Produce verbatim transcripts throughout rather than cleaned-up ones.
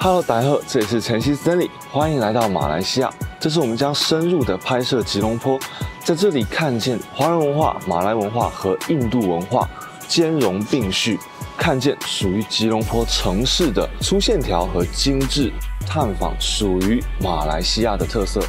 Hello， 大家好，这里是晨曦 Stanley， 欢迎来到马来西亚。这是我们将深入的拍摄吉隆坡，在这里看见华人文化、马来文化和印度文化兼容并蓄，看见属于吉隆坡城市的粗线条和精致，探访属于马来西亚的特色。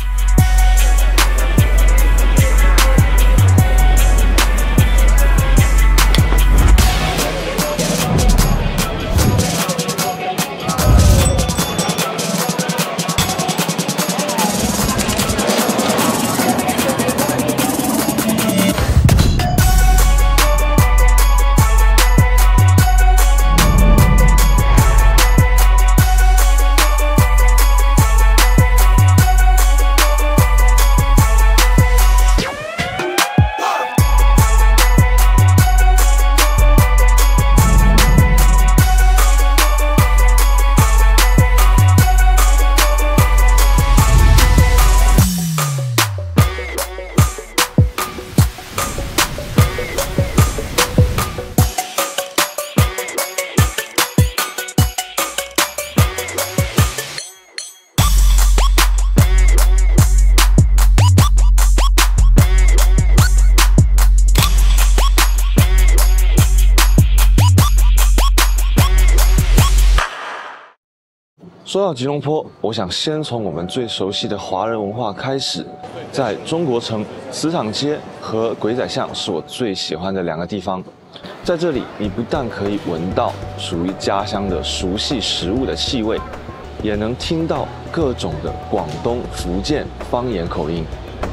说到吉隆坡，我想先从我们最熟悉的华人文化开始。在中国城，磁场街和鬼仔巷是我最喜欢的两个地方。在这里，你不但可以闻到属于家乡的熟悉食物的气味，也能听到各种的广东、福建方言口音。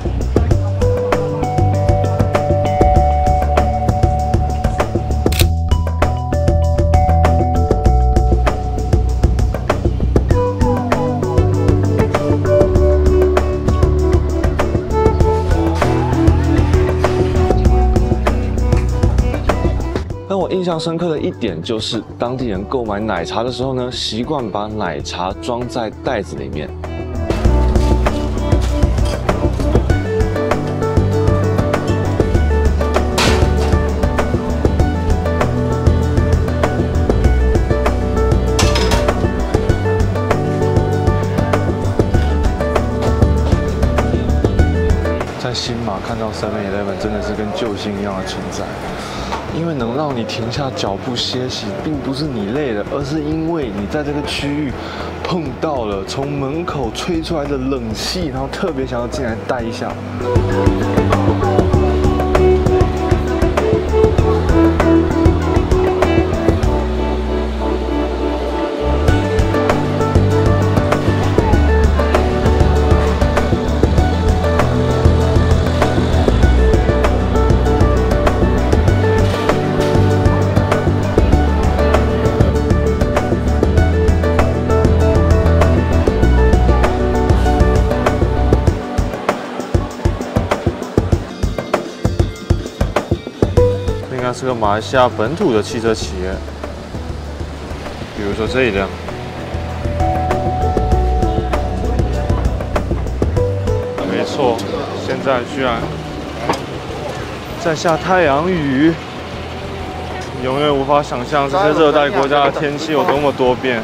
让我印象深刻的一点就是，当地人购买奶茶的时候呢，习惯把奶茶装在袋子里面。在新马看到 seven eleven 真的是跟救星一样的存在。 因为能让你停下脚步歇息，并不是你累了，而是因为你在这个区域碰到了从门口吹出来的冷气，然后特别想要进来待一下。 应该是个马来西亚本土的汽车企业，比如说这一辆。没错，现在居然在下太阳雨，永远无法想象这些热带国家的天气有多么多变。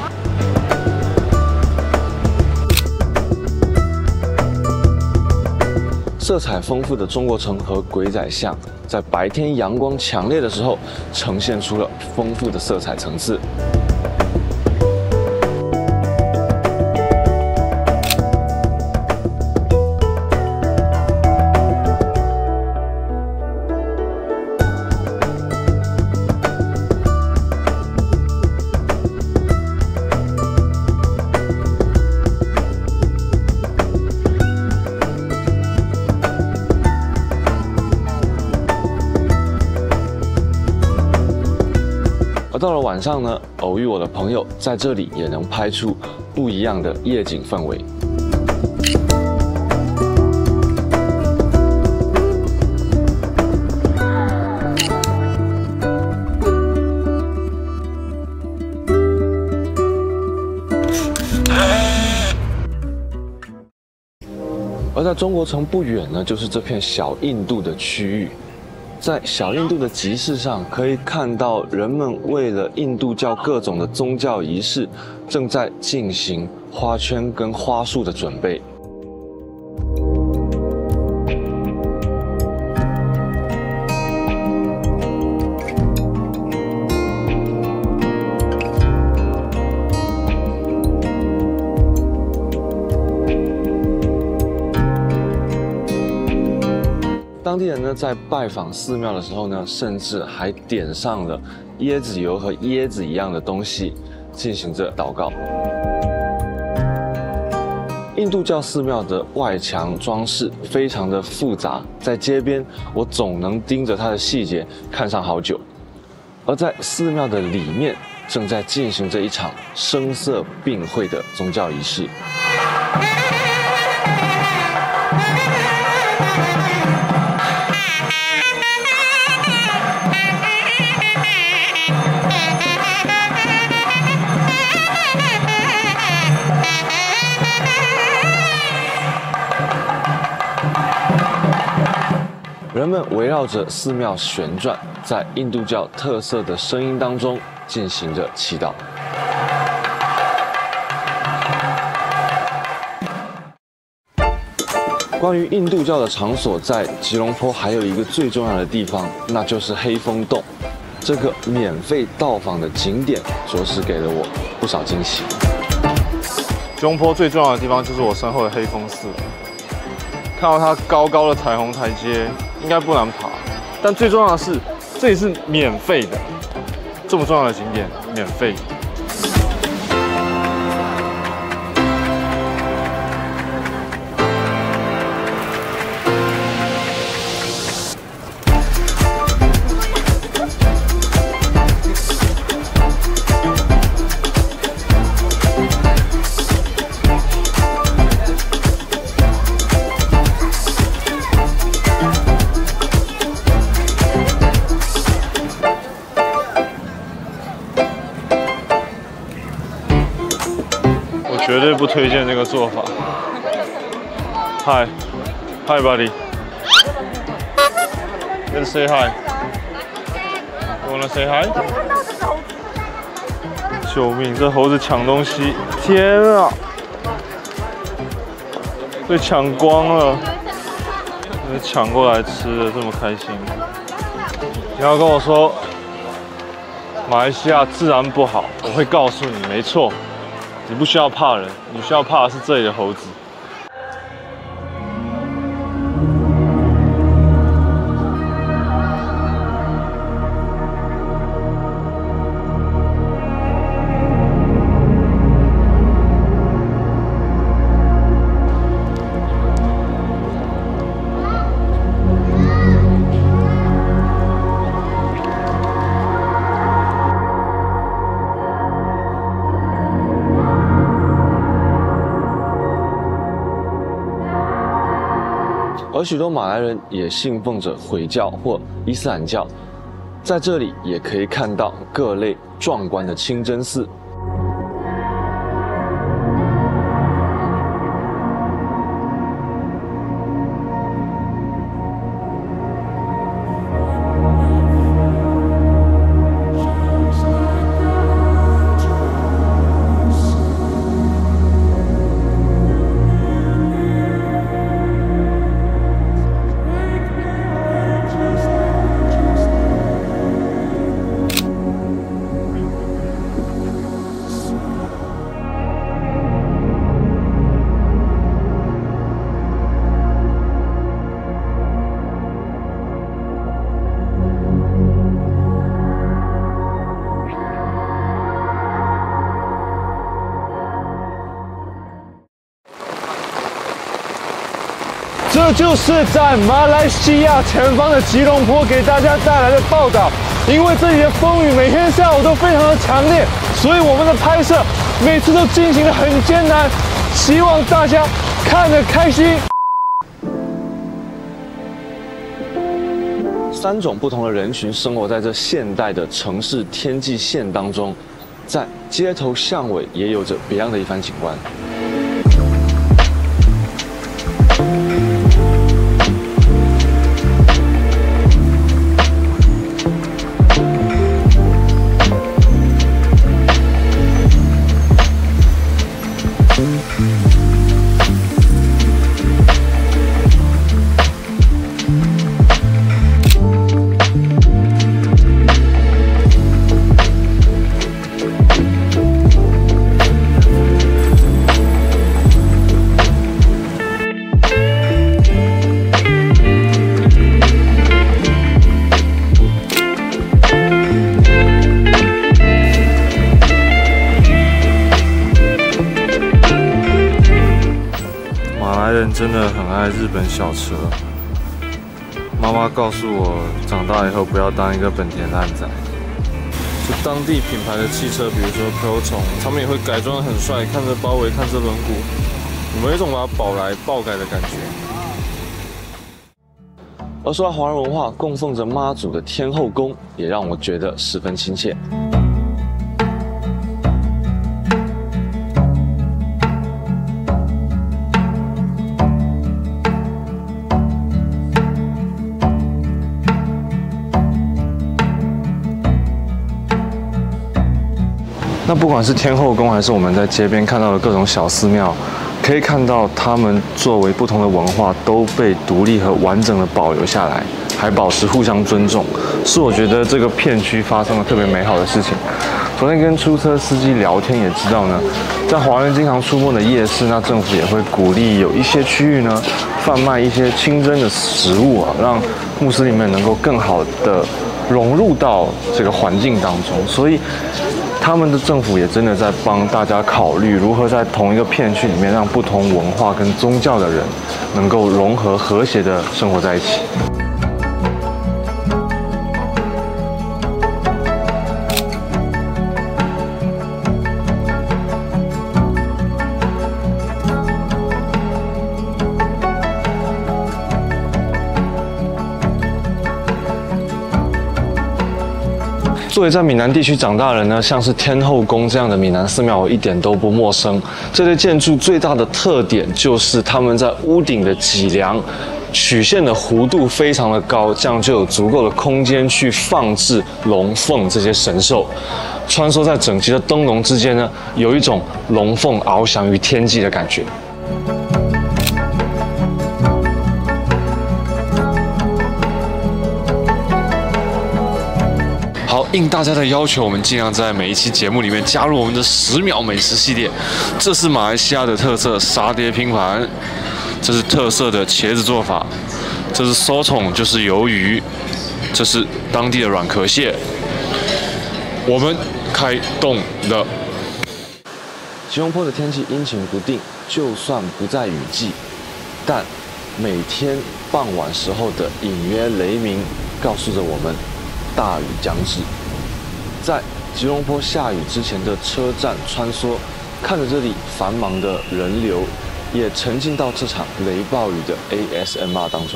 色彩丰富的中国城和鬼仔巷，在白天阳光强烈的时候，呈现出了丰富的色彩层次。而到了晚上呢，偶遇我的朋友，在这里也能拍出不一样的夜景氛围。而在中国城不远呢，就是这片小印度的区域。 在小印度的集市上，可以看到人们为了印度教各种的宗教仪式，正在进行花圈跟花束的准备。 当地人呢，在拜访寺庙的时候呢，甚至还点上了椰子油和椰子一样的东西，进行着祷告。印度教寺庙的外墙装饰非常的复杂，在街边我总能盯着它的细节看上好久。而在寺庙的里面，正在进行着一场声色并会的宗教仪式。 人们围绕着寺庙旋转，在印度教特色的声音当中进行着祈祷。关于印度教的场所，在吉隆坡还有一个最重要的地方，那就是黑风洞。这个免费到访的景点，着实给了我不少惊喜。 吉隆坡最重要的地方就是我身后的黑风寺。 看到它高高的彩虹台阶，应该不难爬。但最重要的是，这里是免费的，这么重要的景点，免费。绝对不推荐这个做法。Hi, hi, buddy. Let's say hi. You wanna say hi? 救命！这猴子抢东西，天啊！被抢光了，抢过来吃的，这么开心。你要跟我说马来西亚治安不好，我会告诉你，没错。 你不需要怕人，你需要怕的是这里的猴子。 而许多马来人也信奉着回教或伊斯兰教，在这里也可以看到各类壮观的清真寺。 这就是在马来西亚前方的吉隆坡给大家带来的报道。因为这里的风雨每天下午都非常的强烈，所以我们的拍摄每次都进行得很艰难，希望大家看得开心。 三种不同的人群生活在这现代的城市天际线当中，在街头巷尾也有着别样的一番景观。 人真的很爱日本小车。妈妈告诉我，长大以后不要当一个本田烂仔。就当地品牌的汽车，比如说 Proton， 他们也会改装得很帅，看着包围，看着轮毂，有没有一种把它宝来爆改的感觉？ 而说到华人文化，供奉着妈祖的天后宫，也让我觉得十分亲切。那不管是天后宫，还是我们在街边看到的各种小寺庙，可以看到他们作为不同的文化都被独立和完整的保留下来，还保持互相尊重，是我觉得这个片区发生了特别美好的事情。昨天跟出租车司机聊天也知道呢，在华人经常出没的夜市，那政府也会鼓励有一些区域呢贩卖一些清真的食物啊，让穆斯林们能够更好的融入到这个环境当中，所以他们的政府也真的在帮大家考虑如何在同一个片区里面让不同文化跟宗教的人能够融合和谐的生活在一起。作为在闽南地区长大的人呢，像是天后宫这样的闽南寺庙，我一点都不陌生。这类建筑最大的特点就是他们在屋顶的脊梁曲线的弧度非常的高，这样就有足够的空间去放置龙凤这些神兽。穿梭在整齐的灯笼之间呢，有一种龙凤翱翔于天际的感觉。好，应大家的要求，我们尽量在每一期节目里面加入我们的十秒美食系列。这是马来西亚的特色沙爹拼盘，这是特色的茄子做法，这是收筒，就是鱿鱼，这是当地的软壳蟹。我们开动了。吉隆坡的天气阴晴不定，就算不在雨季，但每天傍晚时候的隐约雷鸣，告诉着我们大雨将至。在吉隆坡下雨之前的车站穿梭，看着这里繁忙的人流，也沉浸到这场雷暴雨的 A S M R 当中。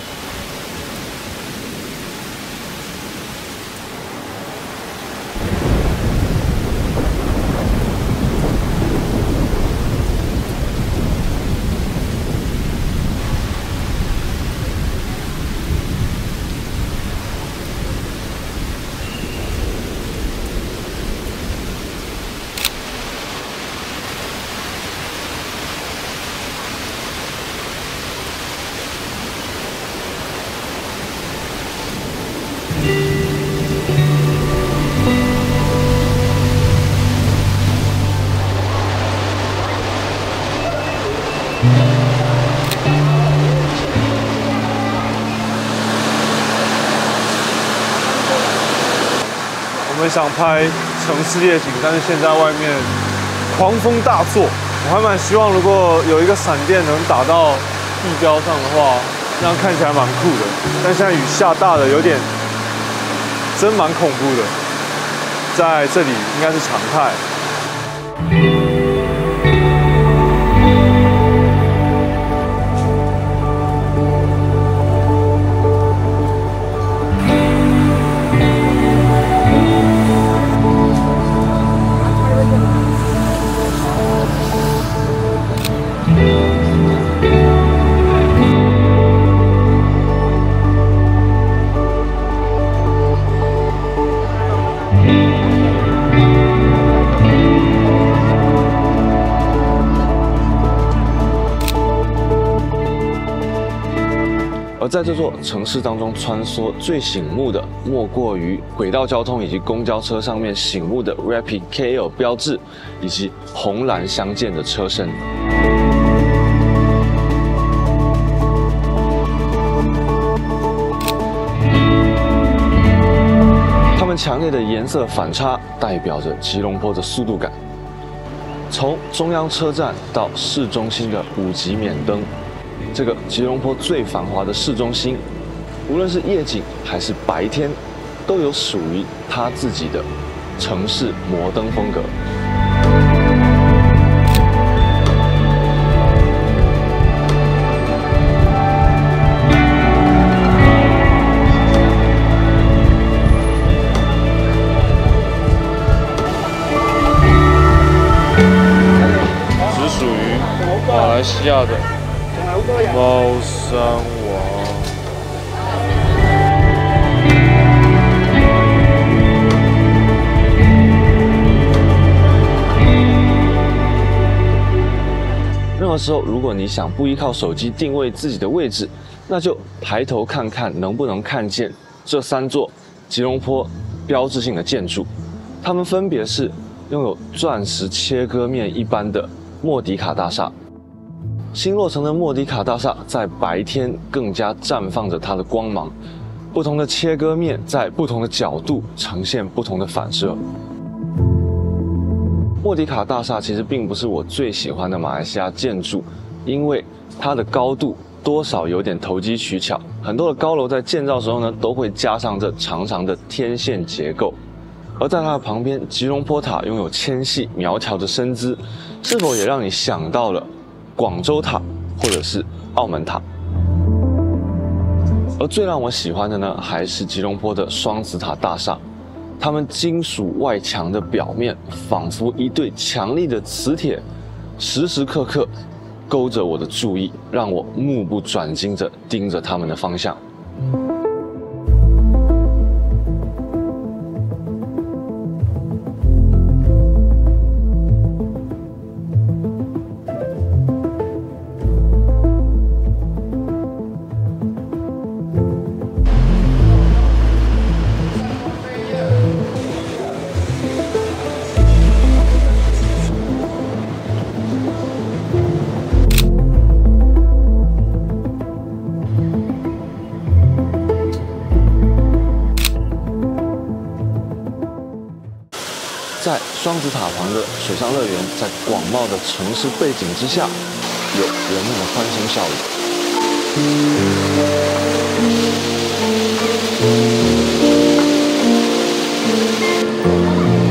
我们想拍城市夜景，但是现在外面狂风大作，我还蛮希望如果有一个闪电能打到地标上的话，这样看起来蛮酷的。但现在雨下大的有点，真蛮恐怖的，在这里应该是常态。而在这座城市当中穿梭最醒目的，莫过于轨道交通以及公交车上面醒目的 Rapid K L 标志，以及红蓝相间的车身。它们强烈的颜色反差，代表着吉隆坡的速度感。从中央车站到市中心的五级免灯， 这个吉隆坡最繁华的市中心，无论是夜景还是白天，都有属于它自己的城市摩登风格。 只属于马来西亚的猫山王。 任何时候，如果你想不依靠手机定位自己的位置，那就抬头看看能不能看见这三座吉隆坡标志性的建筑。它们分别是拥有钻石切割面一般的莫迪卡大厦。新落成的莫迪卡大厦在白天更加绽放着它的光芒，不同的切割面在不同的角度呈现不同的反射。 莫迪卡大厦其实并不是我最喜欢的马来西亚建筑，因为它的高度多少有点投机取巧。很多的高楼在建造时候呢，都会加上这长长的天线结构。而在它的旁边，吉隆坡塔拥有纤细苗条的身姿，是否也让你想到了广州塔或者是澳门塔？而最让我喜欢的呢，还是吉隆坡的双子塔大厦。 它们金属外墙的表面仿佛一对强力的磁铁，时时刻刻勾着我的注意，让我目不转睛地盯着它们的方向。在双子塔旁的水上乐园，在广袤的城市背景之下，有人们的欢声笑语。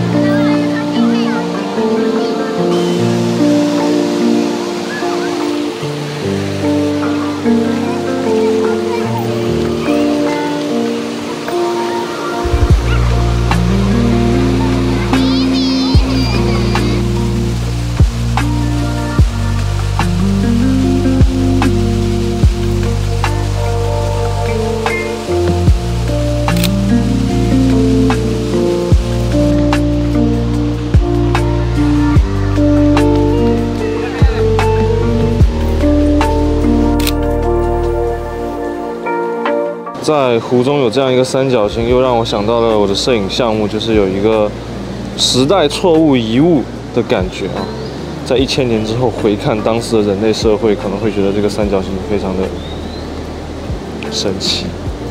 在湖中有这样一个三角形，又让我想到了我的摄影项目，就是有一个时代错误遗物的感觉啊。在一千年之后回看当时的人类社会，可能会觉得这个三角形非常的神奇。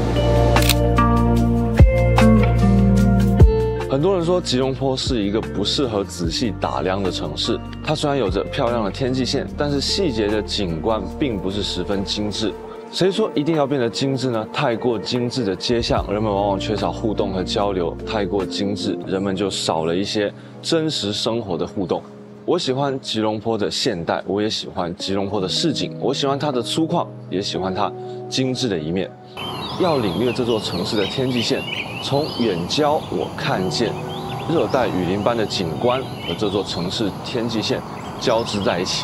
很多人说吉隆坡是一个不适合仔细打量的城市，它虽然有着漂亮的天际线，但是细节的景观并不是十分精致。 谁说一定要变得精致呢？太过精致的街巷，人们往往缺少互动和交流；太过精致，人们就少了一些真实生活的互动。我喜欢吉隆坡的现代，我也喜欢吉隆坡的市井，我喜欢它的粗犷，也喜欢它精致的一面。要领略这座城市的天际线，从远郊我看见热带雨林般的景观和这座城市天际线交织在一起。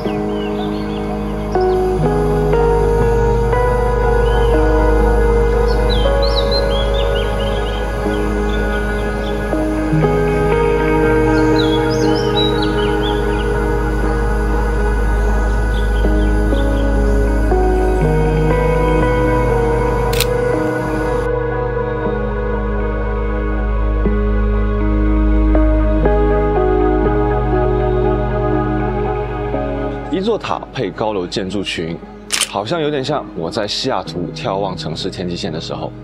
一座塔配高楼建筑群，好像有点像我在西雅图眺望城市天际线的时候。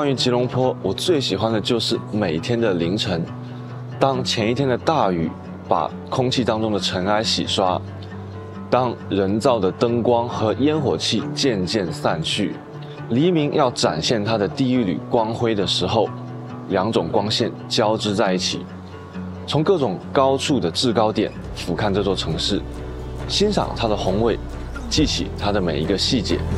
关于吉隆坡，我最喜欢的就是每天的凌晨，当前一天的大雨把空气当中的尘埃洗刷，当人造的灯光和烟火气渐渐散去，黎明要展现它的第一缕光辉的时候，两种光线交织在一起，从各种高处的制高点俯瞰这座城市，欣赏它的宏伟，记起它的每一个细节。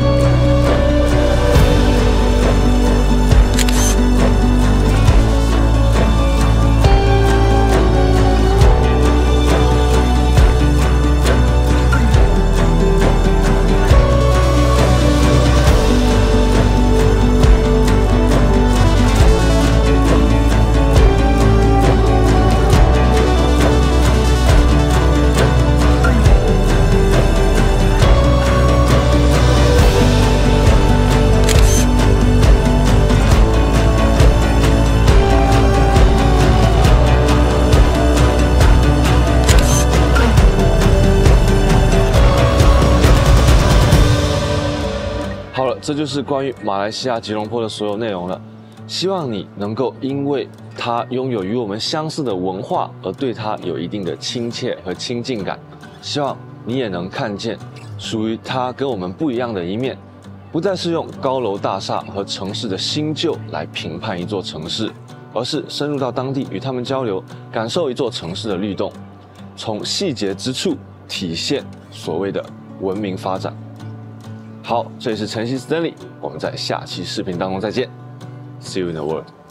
好了，这就是关于马来西亚吉隆坡的所有内容了。希望你能够因为它拥有与我们相似的文化，而对它有一定的亲切和亲近感。希望你也能看见属于它跟我们不一样的一面，不再是用高楼大厦和城市的新旧来评判一座城市，而是深入到当地与他们交流，感受一座城市的律动，从细节之处体现所谓的文明发展。好，这里是晨曦 Stanley， 我们在下期视频当中再见 ，See you in the world。